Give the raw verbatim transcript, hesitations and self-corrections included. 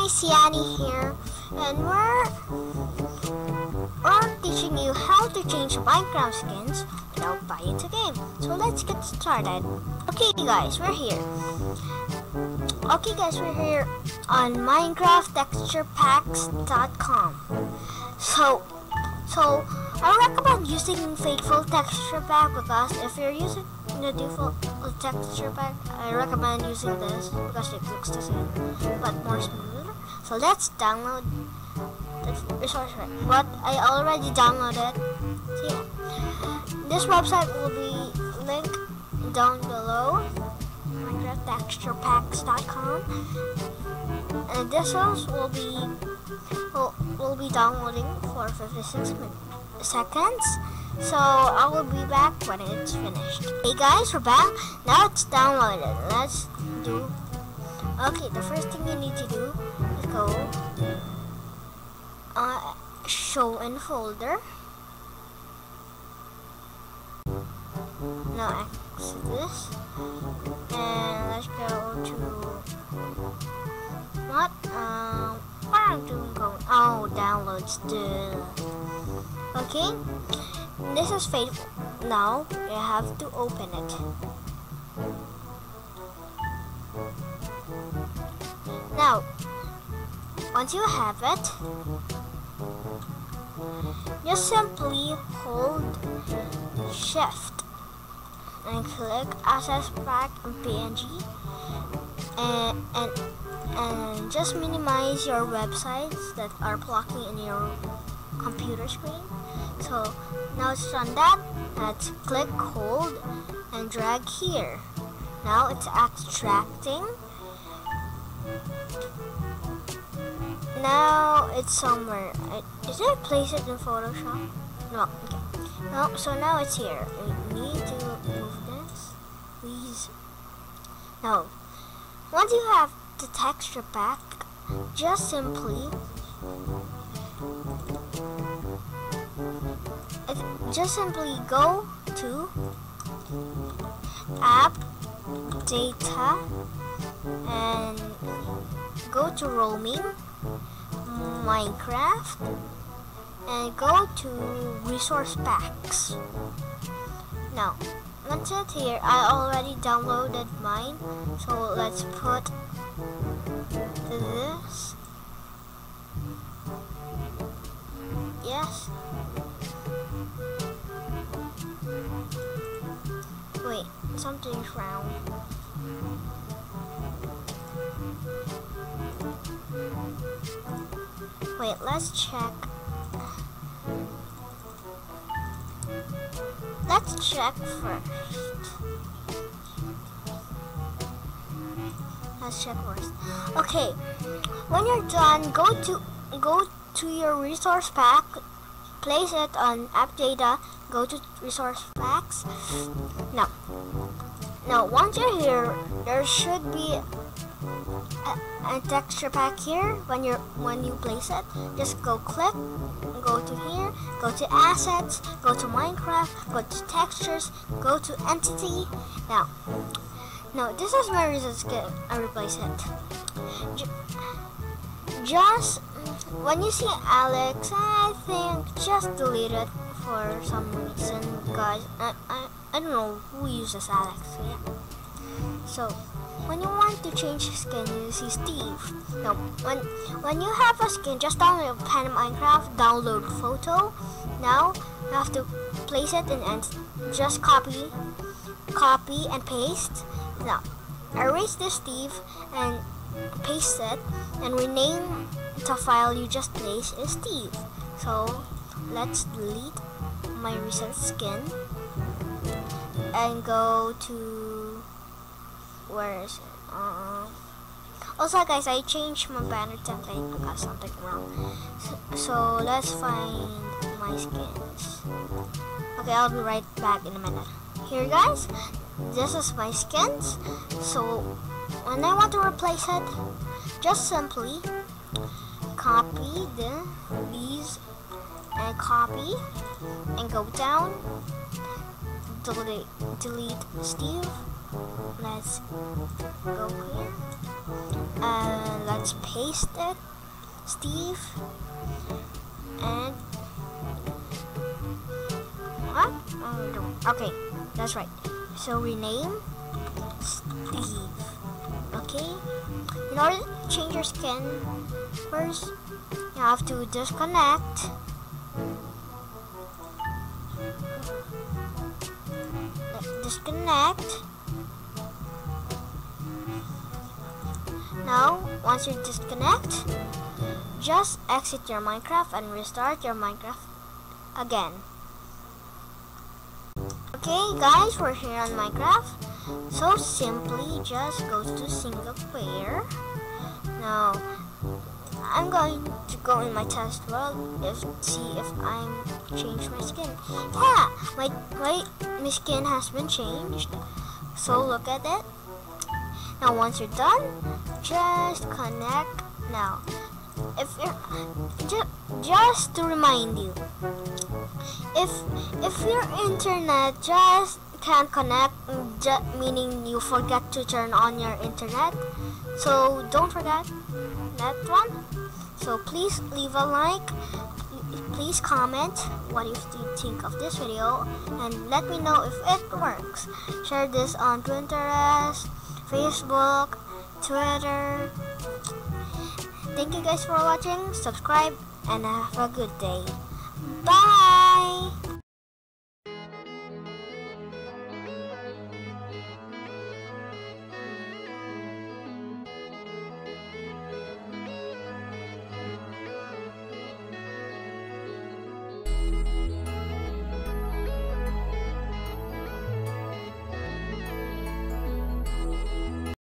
guys, Yanni here, and we're, we're teaching you how to change Minecraft skins without buying the game. So let's get started. Okay guys, we're here. Okay guys, we're here on Minecraft Texture Packs dot com. So, so I recommend using Faithful Texture Pack because if you're using the default texture pack, I recommend using this because it looks the same but more smoother. So let's download the resource pack. But I already downloaded. So yeah, this website will be linked down below. Minecraft Texture Packs dot com, and this house will be will, will be downloading for fifty-six seconds. So I will be back when it's finished. Hey guys, we're back. Now it's downloaded. Let's do. Okay, the first thing you need to do is go uh, show in folder. Now exit this, and let's go to what? Um, what am I doing? Going? Oh, downloads still. Okay. This is Faithful. Now you have to open it. Now, once you have it, just simply hold Shift and click Access Pack and P N G, and and and just minimize your websites that are blocking in your computer screen. So now it's done that. Let's click, hold, and drag here. Now it's extracting. Now it's somewhere. Did I place it in Photoshop? No. Okay. No. So now it's here. We need to move this, please. Now, once you have the texture pack, just simply. Just simply go to app data and go to roaming Minecraft and go to resource packs. Now once it's here, I already downloaded mine, so let's put this. Yes. Wait, something's wrong. Wait, let's check. Let's check first. Let's check first. Okay, when you're done, go to go to your resource pack. Place it on app data, go to resource packs. Now, now once you're here, there should be a, a texture pack here. When you're when you place it, just go click, go to here, go to assets, go to Minecraft, go to textures, go to entity. Now, now this is my resource skin. I replace it. J just when you see Alex, I think just delete it for some reason, guys. I, I, I don't know who uses Alex, so yeah. So, when you want to change skin, you see Steve. Now, when, when you have a skin, just download Pen Minecraft, download photo. Now, you have to place it in and just copy, copy and paste. Now, erase this Steve and paste it and rename the file you just placed is Steve. So let's delete my recent skin and go to where is it? Uh, also guys, I changed my banner template because something wrong. So, so let's find my skins. Okay, I'll be right back in a minute. Here guys, this is my skins. So when I want to replace it, just simply copy the these and copy and go down, delete delete Steve. Let's go here. Uh, let's paste it, Steve. And what? Oh, no. Okay, that's right. So rename Steve. Okay. In order to change your skin, first you have to disconnect. Disconnect. Now, once you disconnect, just exit your Minecraft and restart your Minecraft again. Okay guys, we're here on Minecraft. So simply just go to single player. Now, I'm going to go in my test world if see if I'm changed my skin. Yeah, my, my, my skin has been changed. So look at it. Now once you're done, just connect now. If you're just, just to remind you, if if your internet just can't connect, just meaning you forget to turn on your internet, so don't forget that one. So please leave a like, please comment what you think of this video, and let me know if it works. Share this on Pinterest, Facebook, Twitter. Thank you guys for watching. Subscribe and have a good day. Bye!